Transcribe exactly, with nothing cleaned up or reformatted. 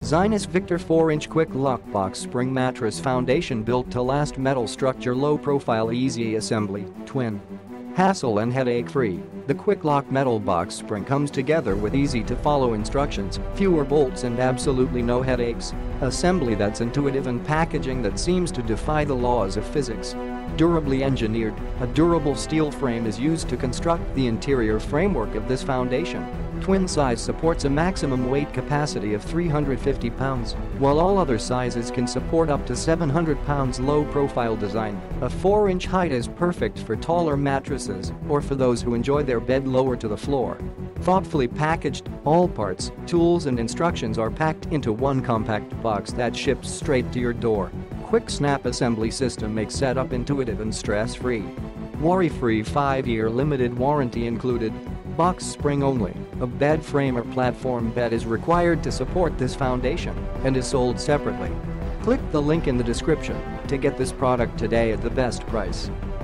Zinus Victor four inch Quick Lock Box Spring Mattress Foundation built to last metal structure low profile easy assembly, twin. Hassle and headache-free, the Quick Lock metal box spring comes together with easy-to-follow instructions, fewer bolts and absolutely no headaches. Assembly that's intuitive and packaging that seems to defy the laws of physics. Durably engineered, a durable steel frame is used to construct the interior framework of this foundation. Twin size supports a maximum weight capacity of three hundred fifty pounds, while all other sizes can support up to seven hundred pounds. Low-profile design, a four inch height is perfect for taller mattresses or for those who enjoy their bed lower to the floor. Thoughtfully packaged, all parts, tools and instructions are packed into one compact box that ships straight to your door. Quick snap assembly system makes setup intuitive and stress-free. Worry-free five year limited warranty included. Box spring only, a bed frame or platform bed is required to support this foundation and is sold separately. Click the link in the description to get this product today at the best price.